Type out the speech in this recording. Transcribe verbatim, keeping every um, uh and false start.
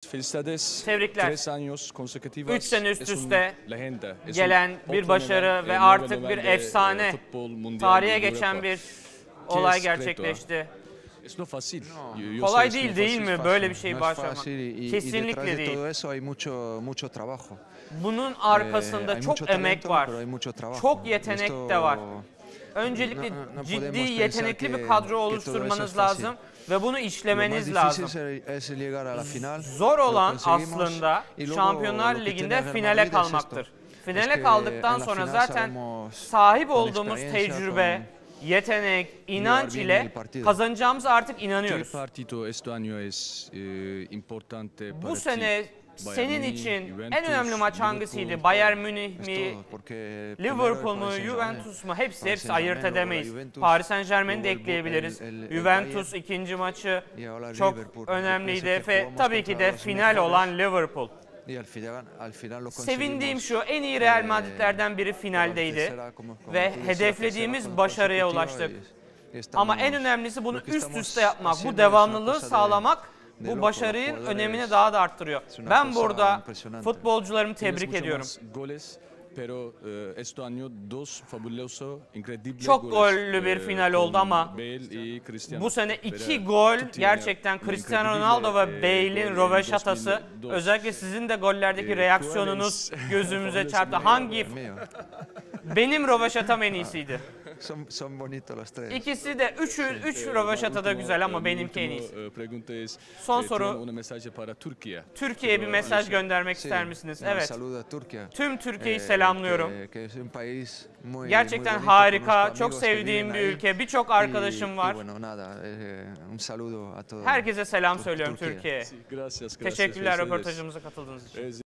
Tebrikler. Üç sene üst üste gelen bir başarı ve artık bir efsane, tarihe geçen bir olay gerçekleşti. Kolay değil değil mi böyle bir şey başarmak? Kesinlikle değil. Bunun arkasında çok emek var, çok yetenek de var. Öncelikle ciddi, yetenekli bir kadro oluşturmanız lazım ve bunu işlemeniz lazım. Zor olan aslında Şampiyonlar Ligi'nde finale kalmaktır. Finale kaldıktan sonra zaten sahip olduğumuz tecrübe, yetenek, inanç ile kazanacağımıza artık inanıyoruz. Bu sene senin için en önemli maç hangisiydi? Bayern Münih mi, Liverpool mu, Juventus mu? Hepsi hepsi ayırt edemeyiz. Paris Saint-Germain'i de ekleyebiliriz. Juventus ikinci maçı çok önemliydi ve tabii ki de final olan Liverpool. Sevindiğim şu, en iyi Real Madrid'lerden biri finaldeydi ve hedeflediğimiz başarıya ulaştık. Ama en önemlisi bunu üst üste yapmak, bu devamlılığı sağlamak bu başarının önemini daha da arttırıyor. Ben burada futbolcularımı tebrik ediyorum. Çok gollü bir final oldu ama bu sene iki gol gerçekten Cristiano Ronaldo ve Bale'in röveşatası. Özellikle sizin de gollerdeki reaksiyonunuz gözümüze çarptı. Hangi? Benim röveşatam en iyisiydi. İkisi de üç üç röveşata da güzel ama benimki en iyisi. Son soru. Türkiye'ye bir mesaj göndermek ister misiniz? Evet. Tüm Türkiye'yi selamlıyorum. Gerçekten harika, çok sevdiğim bir ülke. Birçok arkadaşım var. Herkese selam söylüyorum Türkiye'ye. Teşekkürler röportajımıza katıldığınız için.